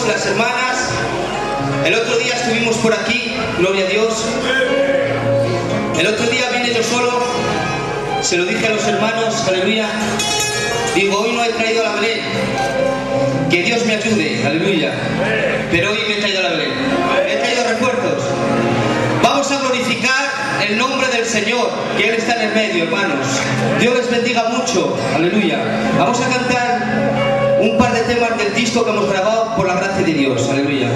hermanos, las hermanas. El otro día estuvimos por aquí, gloria a Dios. El otro día vine yo solo, se lo dije a los hermanos, aleluya. Digo, hoy no he traído a la Belén, que Dios me ayude, aleluya. Pero hoy me he traído a la Belén, he traído refuerzos. Vamos a glorificar el nombre del Señor, que Él está en el medio, hermanos. Dios les bendiga mucho, aleluya. Vamos a cantar un par de temas del disco que hemos grabado por la gracia de Dios, aleluya.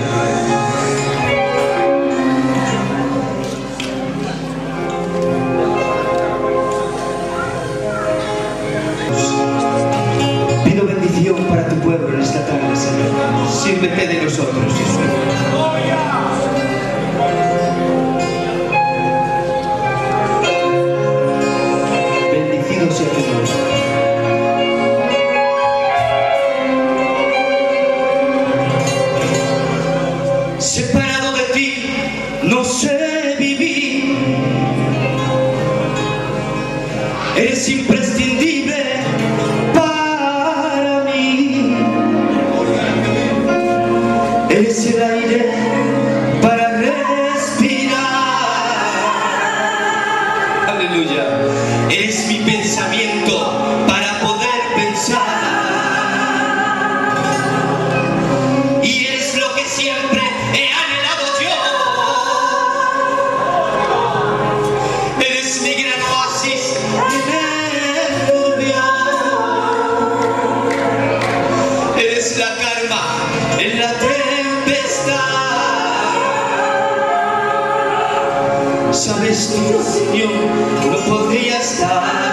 Pido bendición para tu pueblo en esta tarde, Señor. Sírvete de nosotros, Jesús. Bendecido sea tu nombre. Separado de ti, no sé vivir. Eres imprescindible para mí. Eres el aire para respirar. Aleluya. Eres mi pensamiento para poder pensar. Y eres lo que siempre he anhelado yo. Eres mi gran oasis en el turbio. Eres la calma en la tempestad. Sabes tú, Señor, no podría estar.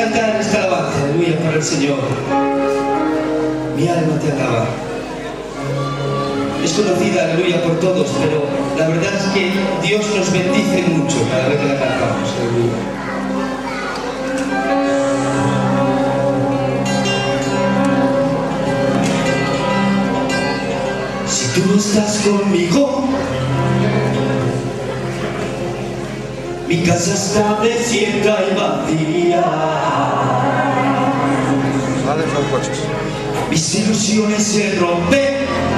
cantar esta alabanza, aleluya, para el Señor. Mi alma te alaba. Es conocida, aleluya, por todos, pero la verdad es que Dios nos bendice mucho cada vez que la cantamos, aleluya. Si tú estás conmigo, mi casa está desierta y vacía. Mis ilusiones se rompen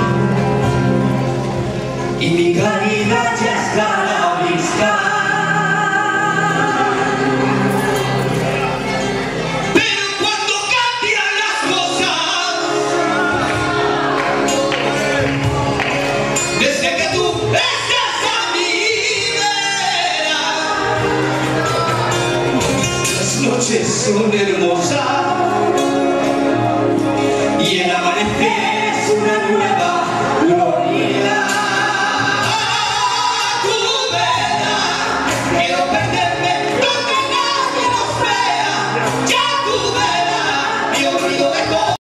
y mi caridad ya está a la vista. Pero cuando cambian las cosas, desde que tú estás a mi vera, las noches son hermosas.